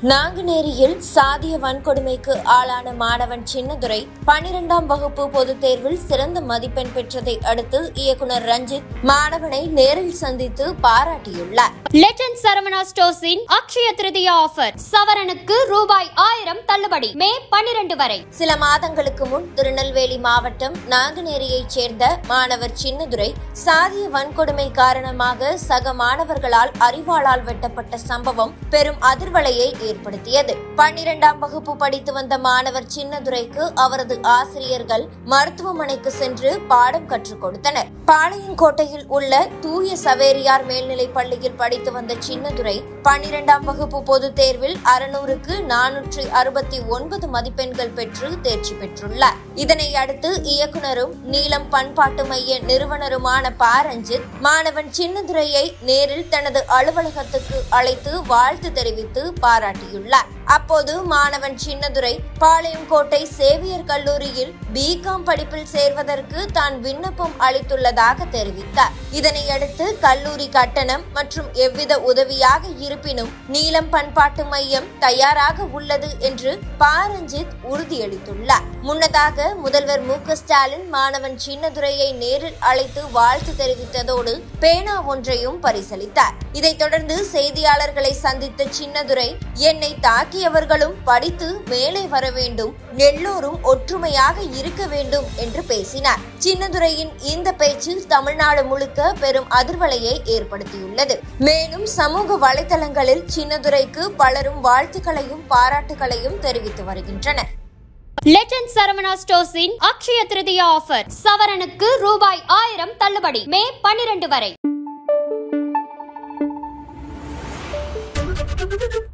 நாங்குநேரியில் சாதிய வன்கொடுமைக்கு ஆளான மாணவன் சின்னதுரை 12ஆம் வகுப்பு பொதுத் தேர்வில் சிறந்த மதிப்பெண் பெற்றதை அடுத்து இயக்குனர் ரஞ்சித் மாணவனை நேரில் சந்தித்து பாராட்டியுள்ளார். லெஜண்ட் சரவணா ஸ்டோர்ஸின் அக்ஷய திருதியா ஆஃபர் சவரனுக்கு ₹1000 தள்ளுபடி மே 12 வரை. சில மாதங்களுக்கு முன் திருநெல்வேலி மாவட்டம் நாங்குநேரியைச் சேர்ந்த மாணவர் சின்னதுரை சாதிய வன்கொடுமை காரணமாக சக மாணவர்களால் அரிவாளால் வெட்டப்பட்ட சம்பவம் பெரும் அதிர்வலையை ஏற்படுத்தியது. 12ஆம் வகுப்பு படித்து வந்த மாணவர் சின்னதுரைக்கு அவரது ஆசிரியர்கள் மருத்துவமனைக்கு சென்று பாடம் கற்றுக் கொடுத்தனர். பாளையங்கோட்டையில் உள்ள தூய சவேரியார் மேல்நிலைப் பள்ளியில் படித்து வந்த சின்னதுரை 12ஆம் வகுப்பு பொதுத் தேர்வில் 600க்கு 469 மதிப்பெண்கள் பெற்று தேர்ச்சி பெற்றுள்ளார். இதனை அடுத்து இயக்குனரும் நீலம் பண்பாட்டு மைய நிறுவனருமான ரஞ்சித் மாணவன் சின்னதுரையை நேரில் தனது அலுவலகத்துக்கு அழைத்து வாழ்த்து தெரிவித்து பாராட்டியுள்ளார். அப்போது மாணவன் சின்னதுரை பாளையங்கோட்டை சேவியர் கல்லூரியில் பிகாம் படிப்பில் சேர்வதற்கு தான் விண்ணப்பம் அளித்துள்ளதாக தெரிவித்தார். இதனையடுத்து கல்லூரி கட்டணம் மற்றும் எவ்வித உதவியாக இருப்பினும் நீலம் பண்பாட்டு மையம் தயாராக உள்ளது என்று ரஞ்சித் உறுதியளித்துள்ளார். முன்னதாக முதல்வர் ஸ்டாலின் மாணவன் சின்னதுரையை நேரில் அழைத்து வாழ்த்து தெரிவித்ததோடு பேனா ஒன்றையும் பரிசளித்தார். இதைத் தொடர்ந்து செய்தியாளர்களை சந்தித்த சின்னதுரை, என்னை தாக்கியவர்களும் படித்து மேலே வர வேண்டும், எல்லோரும் ஒற்றுமையாக இருக்க வேண்டும் என்று பேசினார். சின்னதுரையின் இந்த பேச்சு தமிழ்நாடு முழுக்க பெரும் அதிர்வலையை ஏற்படுத்தியுள்ளது. மேலும் சமூக வலைதளங்களில் சின்னதுரைக்கு பலரும் வாழ்த்துக்களையும் பாராட்டுகளையும் தெரிவித்து வருகின்றனர். லெஜண்ட் சரவணா ஸ்டோர்ஸின் அக்ஷய திருதியா ஆஃபர் சவரனுக்கு ₹1000 தள்ளுபடி மே 12 வரை.